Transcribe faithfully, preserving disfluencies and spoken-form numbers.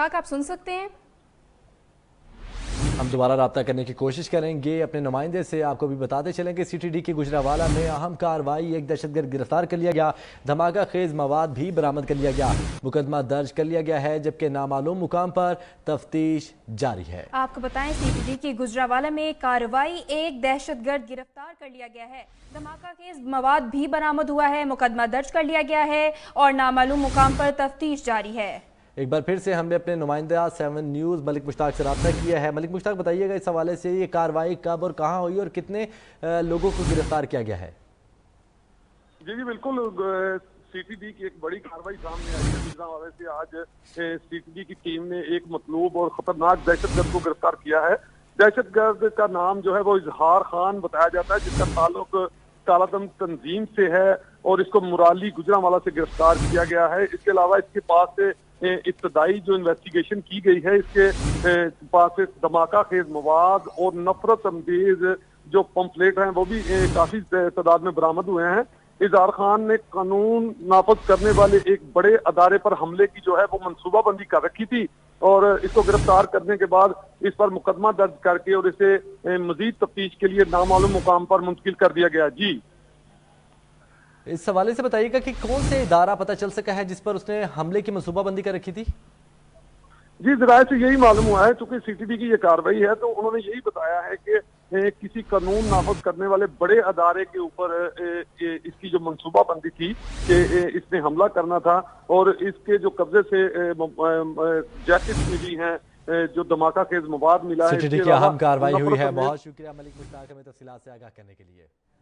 आप सुन सकते हैं। हम दोबारा रब्ता करने की कोशिश करेंगे अपने नुमाइंदे से। आपको भी बताते चलें कि सीटीडी के गुजरावाला में अहम कार्रवाई, एक दहशतगर्द गिरफ्तार कर लिया गया, धमाका खेज मवाद भी बरामद कर लिया गया, मुकदमा दर्ज कर लिया गया है, जबकि नामालूम मुकाम पर तफ्तीश जारी है। आपको बताएं सीटीडी की गुजरावाला में कार्रवाई, एक दहशतगर्द गिरफ्तार कर लिया गया है, धमाका खेज मवाद भी बरामद हुआ है, मुकदमा दर्ज कर लिया गया है और नामालूम मुकाम पर तफ्तीश जारी है। एक बार फिर से हमने अपने नुमाइंदा सेवन न्यूज़ मलिक मुश्ताक से रब्ता किया है। मलिक मुश्ताक, बताइएगा इस हवाले से ये कार्रवाई कब और कहाँ हुई और कितने लोगों को गिरफ्तार किया गया है? जी जी बिल्कुल, सीटीडी की एक बड़ी कार्रवाई सामने आई है। गुजरांवाला से आज सीटीडी की टीम ने एक मतलूब और खतरनाक दहशतगर्द को गिरफ्तार किया है। दहशतगर्द का नाम जो है वो इजहार खान बताया जाता है, जिसका ताल्लुक कालादम तंजीम से है और इसको मुराली गुजरांवाला से गिरफ्तार किया गया है। इसके अलावा इसके पास से इब्तदाई जो इन्वेस्टिगेशन की गई है, इसके पास से धमाका खेज मवाद और नफरत अंगेज जो पंपलेट हैं वो भी काफी तादाद में बरामद हुए हैं। इजहार खान ने कानून नाफज करने वाले एक बड़े अदारे पर हमले की जो है वो मनसूबाबंदी कर रखी थी और इसको गिरफ्तार करने के बाद इस पर मुकदमा दर्ज करके और इसे मजीद तफ्तीश के लिए नामालूम मुकाम पर मुंतकिल कर दिया गया। जी, इस हवाले से बताइएगा कि कौन से इदारा पता चल सका है जिस पर उसने हमले की मनसूबाबंदी कर रखी थी? जी, जराये से यही मालूम हुआ है, चूंकि सीटीडी की ये कार्रवाई है तो उन्होंने यही बताया है कि किसी कानून नाफज करने वाले बड़े अदारे के ऊपर इसकी जो मनसूबाबंदी थी कि इसने हमला करना था और इसके जो कब्जे से जैकेट मिली हैं, जो धमाका खेज मवाद मिला है। सीटीडी की अहम कार्रवाई हुई है। बहुत शुक्रिया मलिक मुश्ताक, हमें तफसीलात से आगाह करने के लिए।